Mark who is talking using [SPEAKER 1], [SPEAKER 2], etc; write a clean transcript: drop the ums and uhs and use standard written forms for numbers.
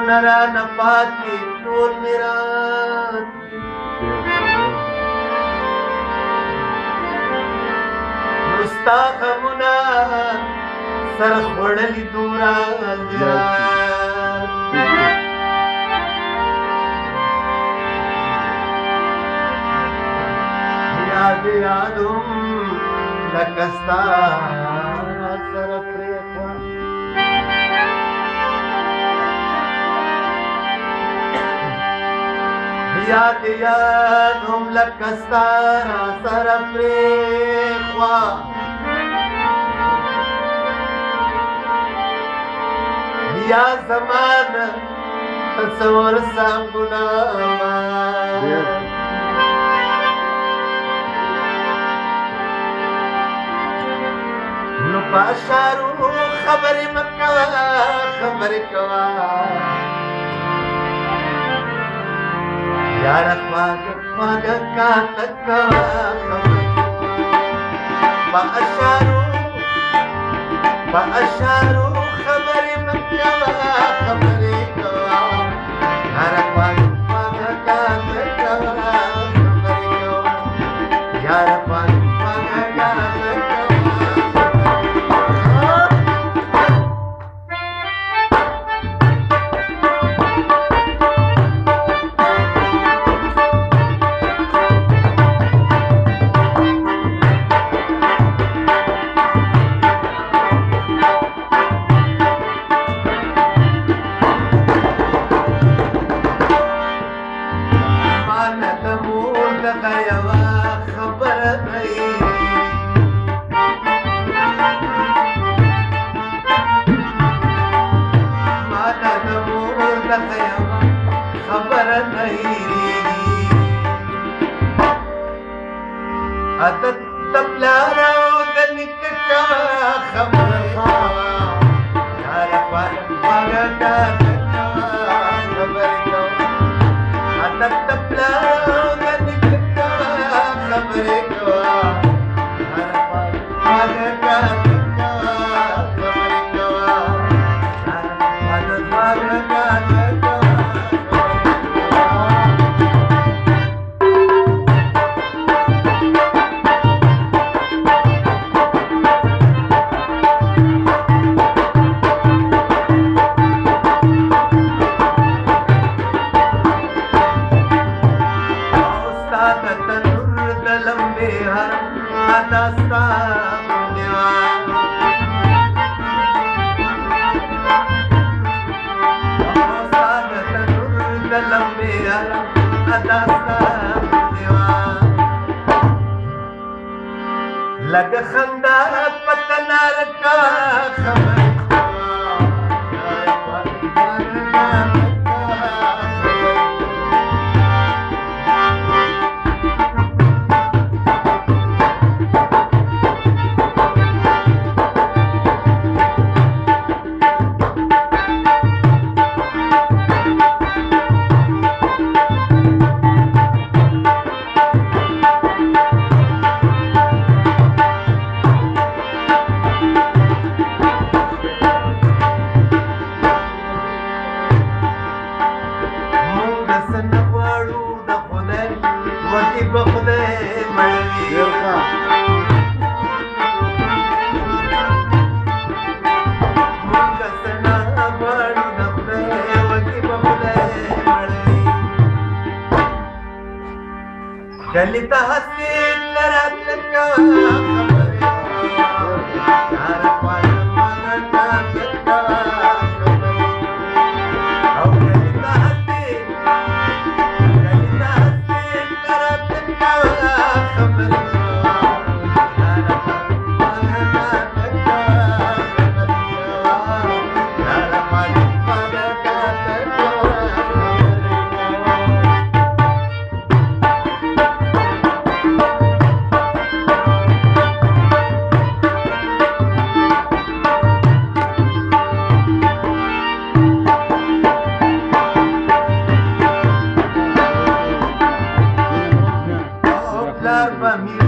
[SPEAKER 1] نرا نپاتی ټول میرات نستا غمونه سره خوړلي دومره زیات یاد یادم لکه ستا سره پرېښوه یاد یادم لکه ستا سره پرېښوه یا زمانه تصور سم ګناه‌وار نو په اشارو خبرې مه کوه خبرې کوه یاره خواږه خواږه کاته کوه په اشارو خبرې مه کوه خبرې کوه یاره خواږه خواږه کاته کوه خبرې کوه یاره خواږه خواږه کاته عادت تبلارا ودنك خبر يا رفاق مغدات خبر عادت تبلارا ودنك خبر يا رفاق مغدات لگ خندا پتنار کا خبر चलता हसी तरह का Para mí